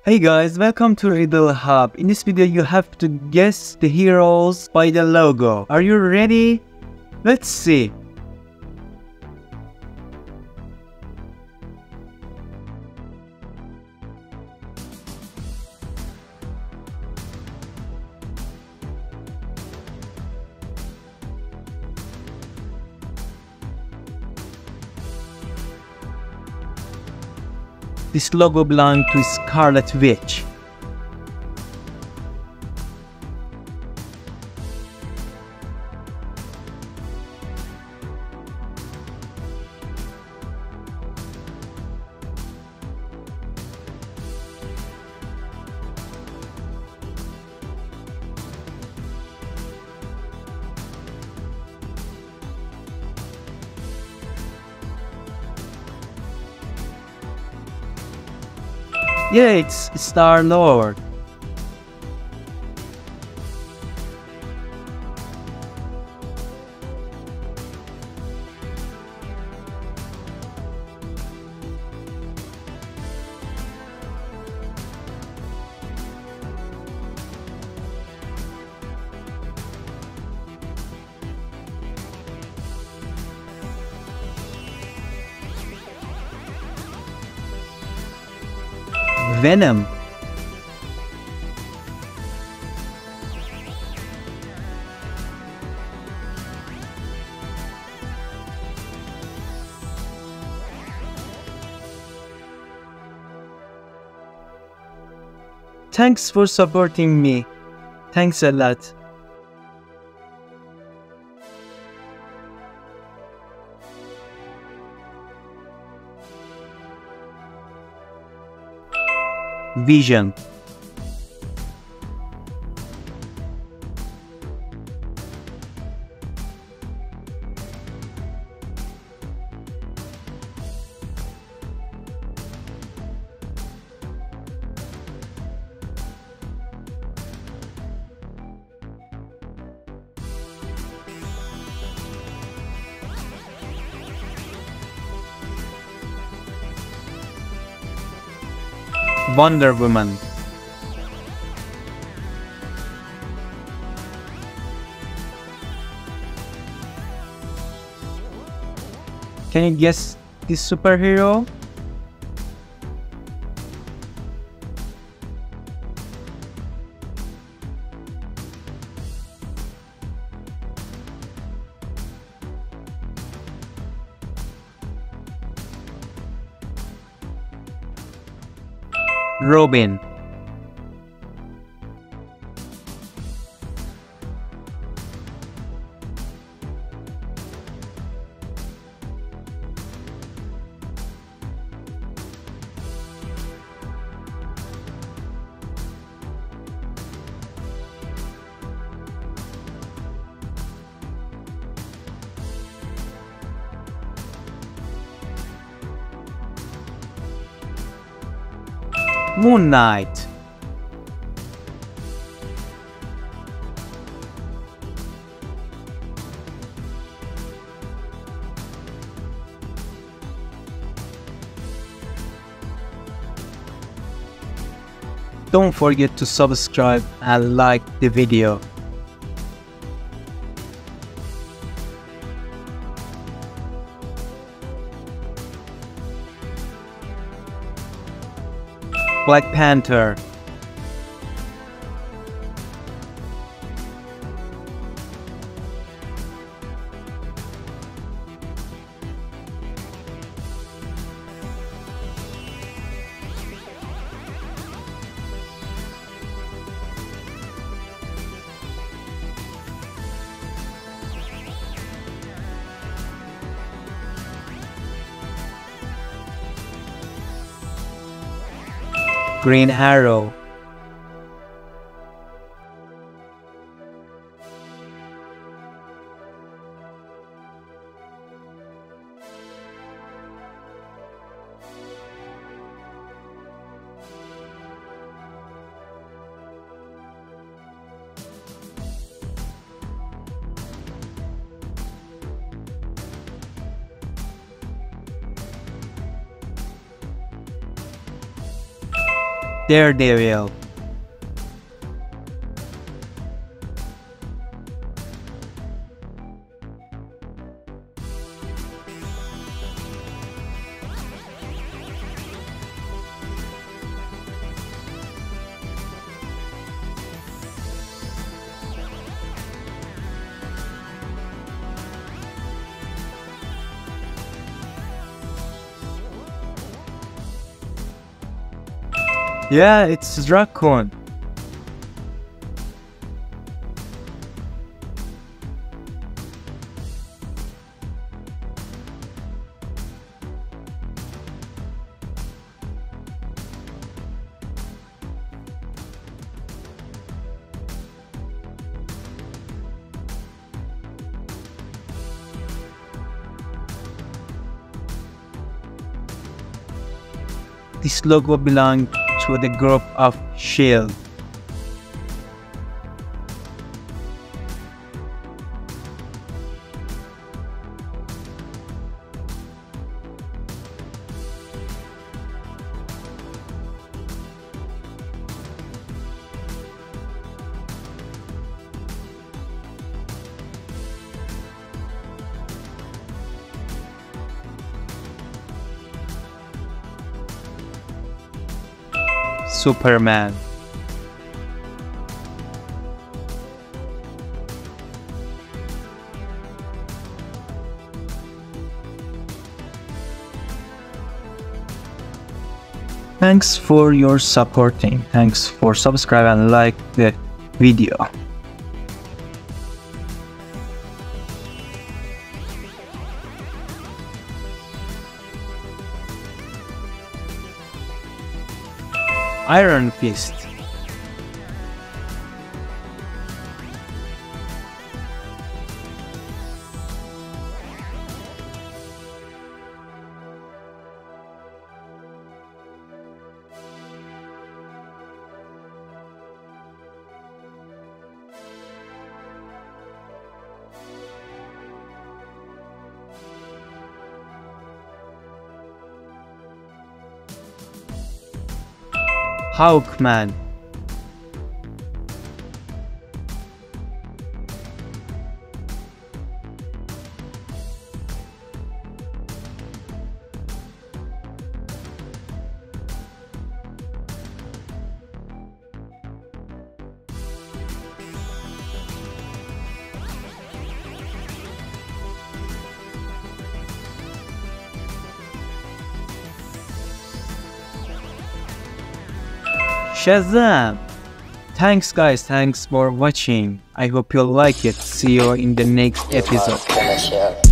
Hey guys, welcome to Riddle Hub. In this video, you have to guess the heroes by the logo. Are you ready? Let's see. This logo belongs to Scarlet Witch. Yeah, it's Star-Lord. Venom. Thanks for supporting me. Thanks a lot. Vision. Wonder Woman. Can you guess this superhero? Robin. Moon Knight. Don't forget to subscribe and like the video. Black Panther. Green Arrow. Daredevil. Yeah, it's Dracon. This logo belongs to the group of S.H.I.E.L.D. Superman. Thanks for your supporting. Thanks for subscribe and like the video. Iron Fist. Hawkman. Shazam! Thanks guys, thanks for watching. I hope you like it. See you in the next episode.